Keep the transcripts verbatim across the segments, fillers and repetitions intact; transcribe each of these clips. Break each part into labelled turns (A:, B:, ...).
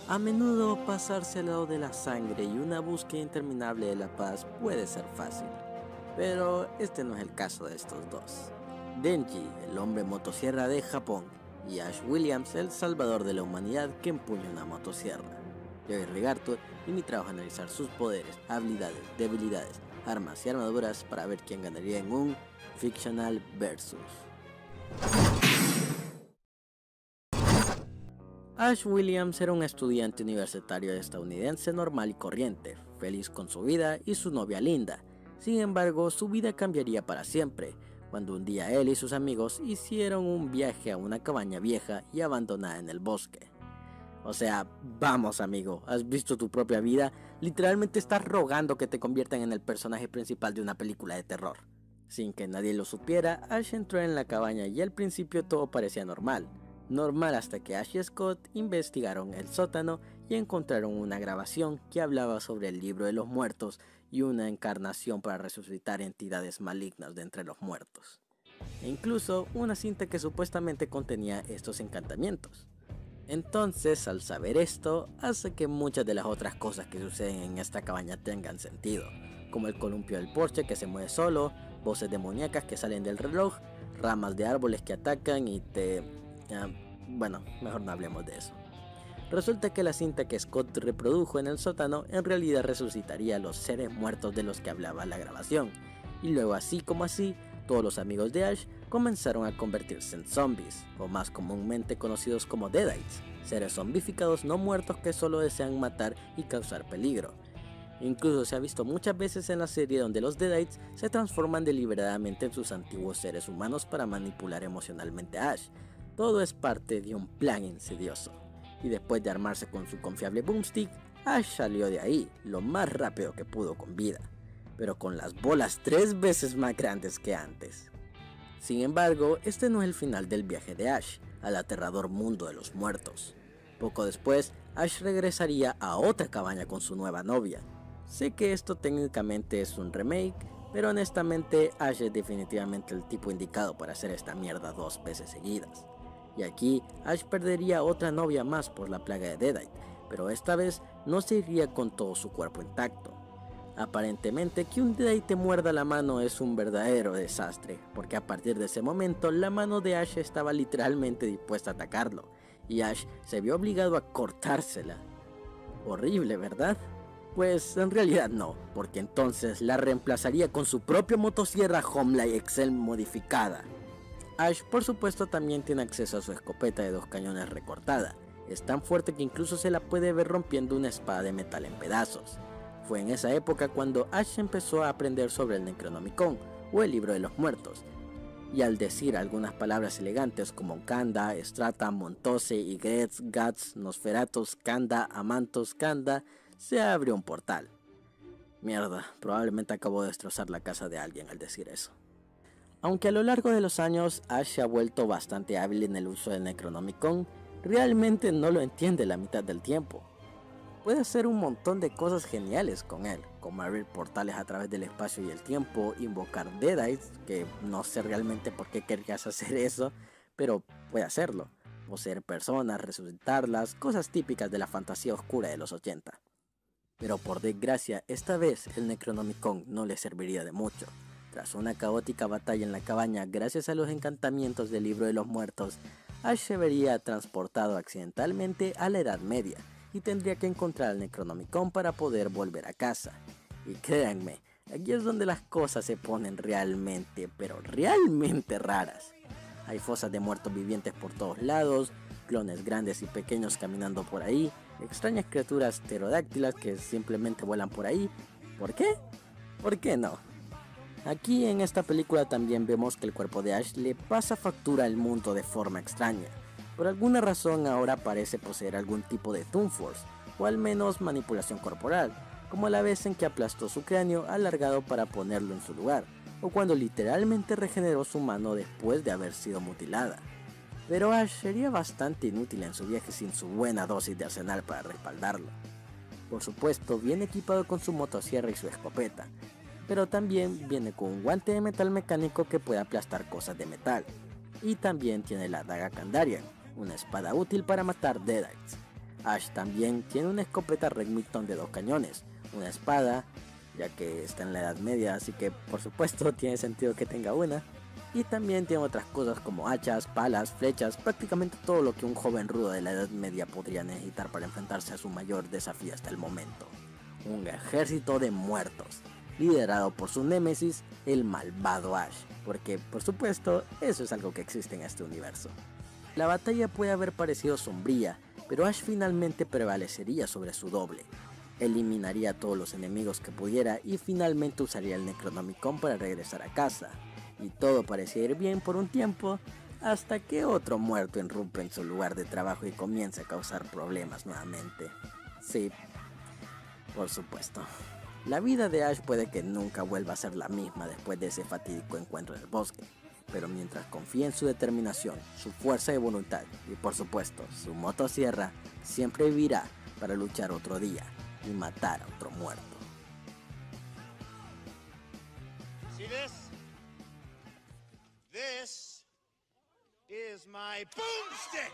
A: A menudo pasarse al lado de la sangre y una búsqueda interminable de la paz puede ser fácil, pero este no es el caso de estos dos. Denji, el hombre motosierra de Japón, y Ash Williams, el salvador de la humanidad que empuña una motosierra. Yo soy Rigarto y mi trabajo es analizar sus poderes, habilidades, debilidades, armas y armaduras para ver quién ganaría en un Fictional Versus. Ash Williams era un estudiante universitario estadounidense normal y corriente, feliz con su vida y su novia Linda. Sin embargo, su vida cambiaría para siempre, cuando un día él y sus amigos hicieron un viaje a una cabaña vieja y abandonada en el bosque. O sea, vamos amigo, ¿has visto tu propia vida? Literalmente estás rogando que te conviertan en el personaje principal de una película de terror. Sin que nadie lo supiera, Ash entró en la cabaña y al principio todo parecía normal. Normal hasta que Ash y Scott investigaron el sótano y encontraron una grabación que hablaba sobre el libro de los muertos y una encarnación para resucitar entidades malignas de entre los muertos. E incluso una cinta que supuestamente contenía estos encantamientos. Entonces, al saber esto, hace que muchas de las otras cosas que suceden en esta cabaña tengan sentido, como el columpio del porche que se mueve solo, voces demoníacas que salen del reloj, ramas de árboles que atacan y te... Uh, bueno, mejor no hablemos de eso. Resulta que la cinta que Scott reprodujo en el sótano en realidad resucitaría a los seres muertos de los que hablaba la grabación, y luego así como así, todos los amigos de Ash comenzaron a convertirse en zombies, o más comúnmente conocidos como Deadites, seres zombificados no muertos que solo desean matar y causar peligro. Incluso se ha visto muchas veces en la serie donde los Deadites se transforman deliberadamente en sus antiguos seres humanos para manipular emocionalmente a Ash. Todo es parte de un plan insidioso. Y después de armarse con su confiable boomstick, Ash salió de ahí lo más rápido que pudo con vida, pero con las bolas tres veces más grandes que antes. Sin embargo, este no es el final del viaje de Ash al aterrador mundo de los muertos. Poco después, Ash regresaría a otra cabaña con su nueva novia. Sé que esto técnicamente es un remake, pero honestamente Ash es definitivamente el tipo indicado para hacer esta mierda dos veces seguidas. Y aquí Ash perdería otra novia más por la plaga de Deadite, pero esta vez no se iría con todo su cuerpo intacto. Aparentemente que un Deadite te muerda la mano es un verdadero desastre, porque a partir de ese momento la mano de Ash estaba literalmente dispuesta a atacarlo, y Ash se vio obligado a cortársela. Horrible, ¿verdad? Pues en realidad no, porque entonces la reemplazaría con su propia motosierra Homley Excel modificada. Ash por supuesto también tiene acceso a su escopeta de dos cañones recortada, es tan fuerte que incluso se la puede ver rompiendo una espada de metal en pedazos. Fue en esa época cuando Ash empezó a aprender sobre el Necronomicon, o el libro de los muertos, y al decir algunas palabras elegantes como Kanda, Strata, Montose, Ygritte, Gats, Nosferatus, Kanda, Amantos, Kanda, se abrió un portal. Mierda, probablemente acabó de destrozar la casa de alguien al decir eso. Aunque a lo largo de los años Ash se ha vuelto bastante hábil en el uso del Necronomicon, realmente no lo entiende la mitad del tiempo. Puede hacer un montón de cosas geniales con él, como abrir portales a través del espacio y el tiempo, invocar Deadites, que no sé realmente por qué querrías hacer eso, pero puede hacerlo, poseer personas, resucitarlas, cosas típicas de la fantasía oscura de los ochenta. Pero por desgracia, esta vez el Necronomicon no le serviría de mucho. Tras una caótica batalla en la cabaña, gracias a los encantamientos del libro de los muertos, Ash se vería transportado accidentalmente a la Edad Media, y tendría que encontrar el Necronomicon para poder volver a casa. Y créanme, aquí es donde las cosas se ponen realmente, pero realmente raras. Hay fosas de muertos vivientes por todos lados, clones grandes y pequeños caminando por ahí, extrañas criaturas pterodáctilas que simplemente vuelan por ahí. ¿Por qué? ¿Por qué no? Aquí en esta película también vemos que el cuerpo de Ash le pasa factura al mundo de forma extraña. Por alguna razón ahora parece poseer algún tipo de Toon Force, o al menos manipulación corporal, como la vez en que aplastó su cráneo alargado para ponerlo en su lugar, o cuando literalmente regeneró su mano después de haber sido mutilada. Pero Ash sería bastante inútil en su viaje sin su buena dosis de arsenal para respaldarlo. Por supuesto, viene equipado con su motosierra y su escopeta, pero también viene con un guante de metal mecánico que puede aplastar cosas de metal, y también tiene la daga Kandarian, una espada útil para matar Deadites. Ash también tiene una escopeta Remington de dos cañones, una espada, ya que está en la Edad Media, así que por supuesto tiene sentido que tenga una. Y también tiene otras cosas como hachas, palas, flechas, prácticamente todo lo que un joven rudo de la Edad Media podría necesitar para enfrentarse a su mayor desafío hasta el momento. Un ejército de muertos, liderado por su némesis, el malvado Ash, porque por supuesto eso es algo que existe en este universo. La batalla puede haber parecido sombría, pero Ash finalmente prevalecería sobre su doble. Eliminaría a todos los enemigos que pudiera y finalmente usaría el Necronomicon para regresar a casa. Y todo parecía ir bien por un tiempo, hasta que otro muerto irrumpe en su lugar de trabajo y comienza a causar problemas nuevamente. Sí, por supuesto. La vida de Ash puede que nunca vuelva a ser la misma después de ese fatídico encuentro en el bosque, pero mientras confíe en su determinación, su fuerza de voluntad y por supuesto su motosierra, siempre vivirá para luchar otro día y matar a otro muerto.
B: See this? This is my boomstick.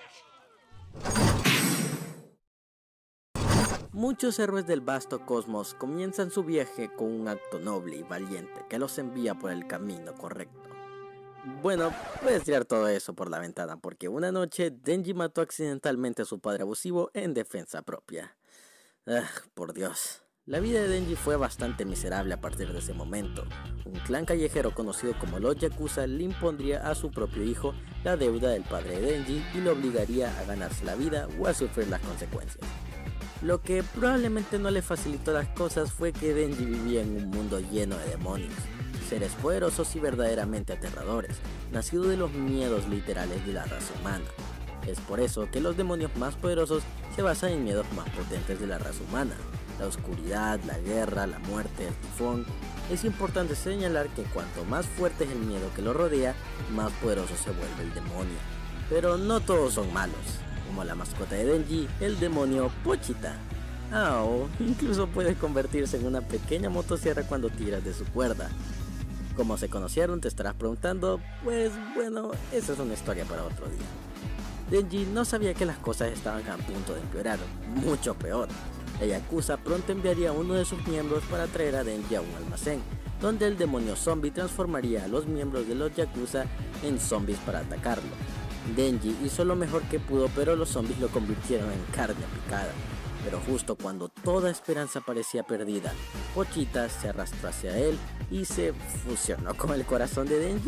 A: Muchos héroes del vasto cosmos comienzan su viaje con un acto noble y valiente que los envía por el camino correcto. Bueno, puedes tirar todo eso por la ventana porque una noche Denji mató accidentalmente a su padre abusivo en defensa propia. Ah, por Dios. La vida de Denji fue bastante miserable a partir de ese momento. Un clan callejero conocido como los Yakuza le impondría a su propio hijo la deuda del padre de Denji y lo obligaría a ganarse la vida o a sufrir las consecuencias. Lo que probablemente no le facilitó las cosas fue que Denji vivía en un mundo lleno de demonios, seres poderosos y verdaderamente aterradores, nacidos de los miedos literales de la raza humana. Es por eso que los demonios más poderosos se basan en miedos más potentes de la raza humana. La oscuridad, la guerra, la muerte, el tifón. Es importante señalar que cuanto más fuerte es el miedo que lo rodea, más poderoso se vuelve el demonio. Pero no todos son malos, como la mascota de Denji, el demonio Pochita. Ah, o incluso puede convertirse en una pequeña motosierra cuando tiras de su cuerda. ¿Cómo se conocieron? Te estarás preguntando. Pues bueno, esa es una historia para otro día. Denji no sabía que las cosas estaban a punto de empeorar, mucho peor. La Yakuza pronto enviaría a uno de sus miembros para traer a Denji a un almacén, donde el demonio zombie transformaría a los miembros de los Yakuza en zombies para atacarlo. Denji hizo lo mejor que pudo, pero los zombies lo convirtieron en carne picada. Pero justo cuando toda esperanza parecía perdida, Pochita se arrastró hacia él y se fusionó con el corazón de Denji.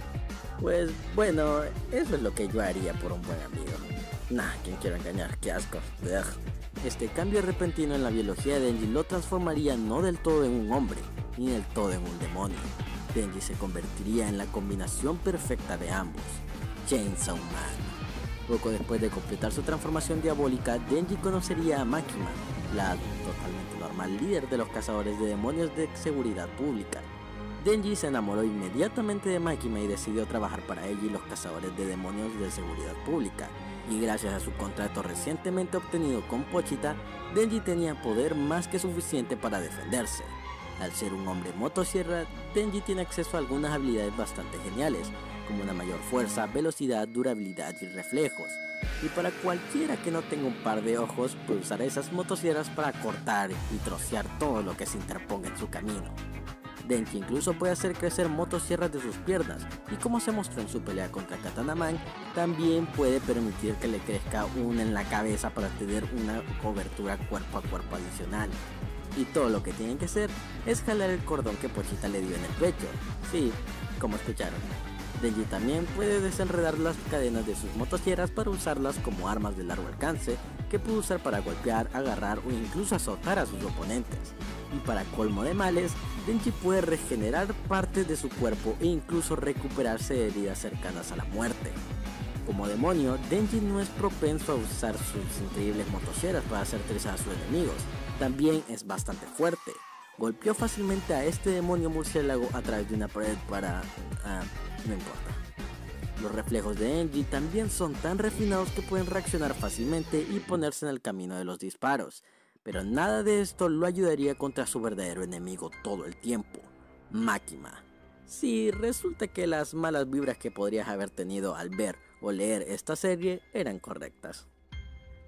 A: Pues bueno, eso es lo que yo haría por un buen amigo. Nah, ¿quién quiero engañar? ¡Qué asco! Ugh. Este cambio repentino en la biología de Denji lo transformaría no del todo en un hombre, ni del todo en un demonio. Denji se convertiría en la combinación perfecta de ambos, Chainsaw Man. Poco después de completar su transformación diabólica, Denji conocería a Makima, la totalmente normal líder de los cazadores de demonios de seguridad pública. Denji se enamoró inmediatamente de Makima y decidió trabajar para ella y los cazadores de demonios de seguridad pública. Y gracias a su contrato recientemente obtenido con Pochita, Denji tenía poder más que suficiente para defenderse. Al ser un hombre motosierra, Denji tiene acceso a algunas habilidades bastante geniales, como una mayor fuerza, velocidad, durabilidad y reflejos. Y para cualquiera que no tenga un par de ojos, puede usar esas motosierras para cortar y trocear todo lo que se interponga en su camino. Denji incluso puede hacer crecer motosierras de sus piernas, y como se mostró en su pelea contra Katana Man, también puede permitir que le crezca una en la cabeza para tener una cobertura cuerpo a cuerpo adicional. Y todo lo que tienen que hacer es jalar el cordón que Pochita le dio en el pecho. Sí, como escucharon. Denji también puede desenredar las cadenas de sus motosierras para usarlas como armas de largo alcance, que puede usar para golpear, agarrar o incluso azotar a sus oponentes. Y para colmo de males, Denji puede regenerar partes de su cuerpo e incluso recuperarse de heridas cercanas a la muerte. Como demonio, Denji no es propenso a usar sus increíbles motosierras para hacer trizas a sus enemigos. También es bastante fuerte. Golpeó fácilmente a este demonio murciélago a través de una pared para... Ah, no importa. Los reflejos de Denji también son tan refinados que pueden reaccionar fácilmente y ponerse en el camino de los disparos. Pero nada de esto lo ayudaría contra su verdadero enemigo todo el tiempo, Makima. Sí, resulta que las malas vibras que podrías haber tenido al ver o leer esta serie eran correctas.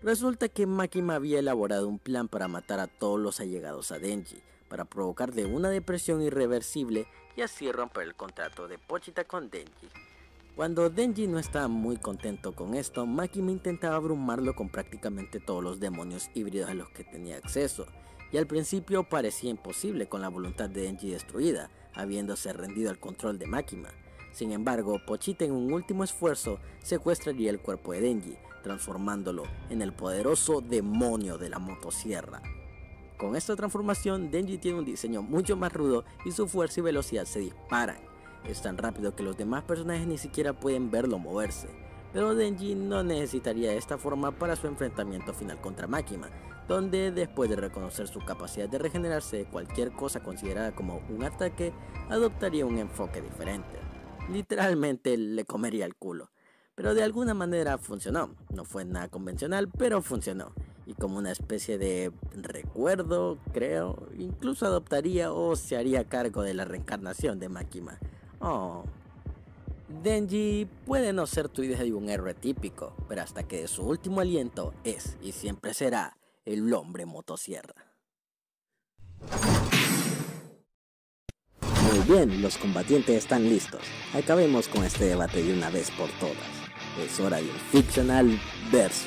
A: Resulta que Makima había elaborado un plan para matar a todos los allegados a Denji, para provocarle una depresión irreversible y así romper el contrato de Pochita con Denji. Cuando Denji no estaba muy contento con esto, Makima intentaba abrumarlo con prácticamente todos los demonios híbridos a los que tenía acceso, y al principio parecía imposible con la voluntad de Denji destruida, habiéndose rendido al control de Makima. Sin embargo, Pochita en un último esfuerzo secuestraría el cuerpo de Denji, transformándolo en el poderoso demonio de la motosierra. Con esta transformación, Denji tiene un diseño mucho más rudo y su fuerza y velocidad se disparan. Es tan rápido que los demás personajes ni siquiera pueden verlo moverse, pero Denji no necesitaría de esta forma para su enfrentamiento final contra Makima, donde después de reconocer su capacidad de regenerarse de cualquier cosa considerada como un ataque, adoptaría un enfoque diferente. Literalmente le comería el culo, pero de alguna manera funcionó. No fue nada convencional, pero funcionó, y como una especie de recuerdo, creo, incluso adoptaría o se haría cargo de la reencarnación de Makima. Oh. Denji puede no ser tu idea de un héroe típico, pero hasta que de su último aliento es y siempre será el hombre motosierra. Muy bien, los combatientes están listos. Acabemos con este debate de una vez por todas. Es hora de un fictional versus.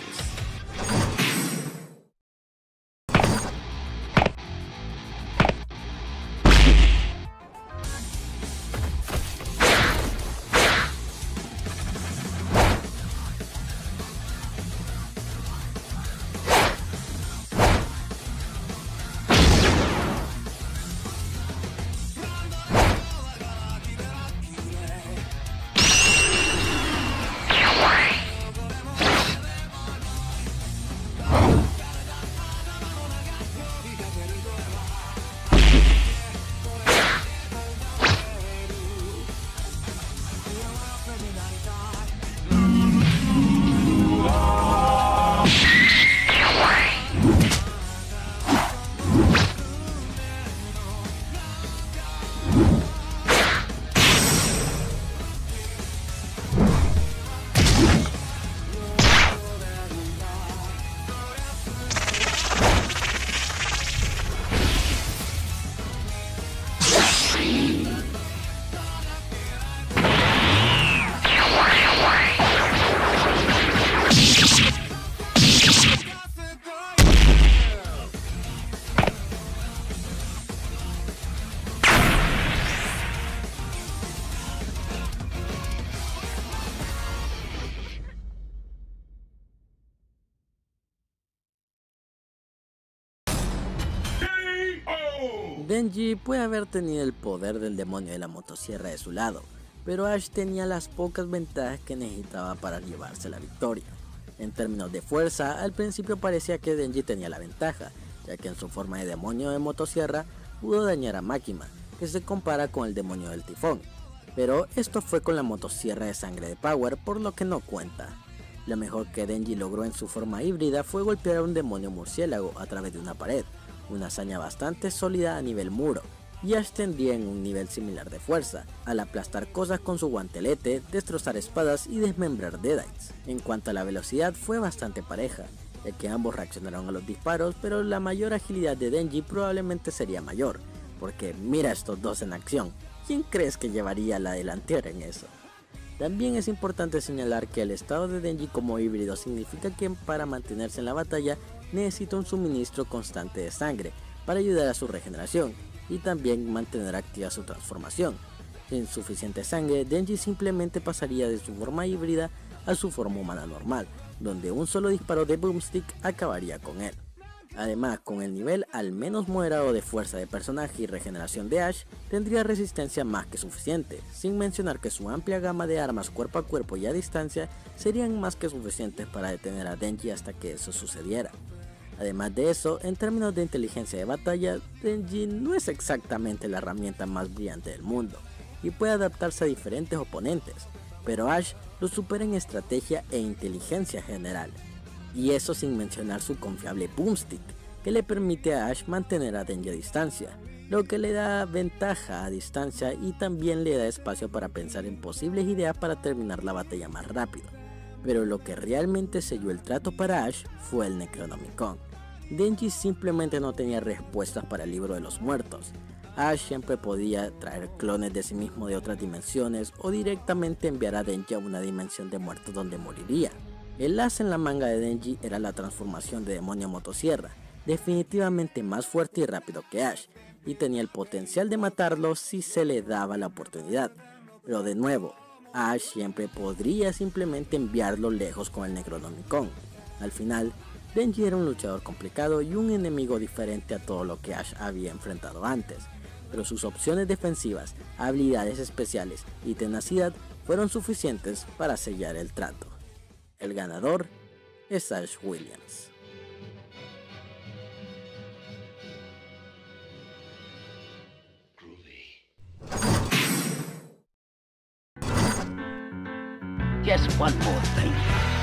A: Denji puede haber tenido el poder del demonio de la motosierra de su lado, pero Ash tenía las pocas ventajas que necesitaba para llevarse la victoria. En términos de fuerza, al principio parecía que Denji tenía la ventaja, ya que en su forma de demonio de motosierra pudo dañar a Makima, que se compara con el demonio del tifón, pero esto fue con la motosierra de sangre de Power, por lo que no cuenta. Lo mejor que Denji logró en su forma híbrida fue golpear a un demonio murciélago a través de una pared, una hazaña bastante sólida a nivel muro, y Ash tendría en un nivel similar de fuerza, al aplastar cosas con su guantelete, destrozar espadas y desmembrar Deadites. En cuanto a la velocidad fue bastante pareja, ya que ambos reaccionaron a los disparos, pero la mayor agilidad de Denji probablemente sería mayor, porque mira estos dos en acción, ¿quién crees que llevaría la delantera en eso? También es importante señalar que el estado de Denji como híbrido significa que para mantenerse en la batalla necesita un suministro constante de sangre para ayudar a su regeneración y también mantener activa su transformación. Sin suficiente sangre, Denji simplemente pasaría de su forma híbrida a su forma humana normal, donde un solo disparo de Boomstick acabaría con él. Además, con el nivel al menos moderado de fuerza de personaje y regeneración de Ash, tendría resistencia más que suficiente, sin mencionar que su amplia gama de armas cuerpo a cuerpo y a distancia serían más que suficientes para detener a Denji hasta que eso sucediera. Además de eso, en términos de inteligencia de batalla, Denji no es exactamente la herramienta más brillante del mundo, y puede adaptarse a diferentes oponentes, pero Ash lo supera en estrategia e inteligencia general. Y eso sin mencionar su confiable Boomstick, que le permite a Ash mantener a Denji a distancia, lo que le da ventaja a distancia y también le da espacio para pensar en posibles ideas para terminar la batalla más rápido. Pero lo que realmente selló el trato para Ash fue el Necronomicon. Denji simplemente no tenía respuestas para el libro de los muertos. Ash siempre podía traer clones de sí mismo de otras dimensiones o directamente enviar a Denji a una dimensión de muertos donde moriría. El as en la manga de Denji era la transformación de demonio a motosierra, definitivamente más fuerte y rápido que Ash, y tenía el potencial de matarlo si se le daba la oportunidad. Pero de nuevo, Ash siempre podría simplemente enviarlo lejos con el Necronomicon. Al final, Denji era un luchador complicado y un enemigo diferente a todo lo que Ash había enfrentado antes, pero sus opciones defensivas, habilidades especiales y tenacidad fueron suficientes para sellar el trato. El ganador es Ash Williams.
C: Just one more thing.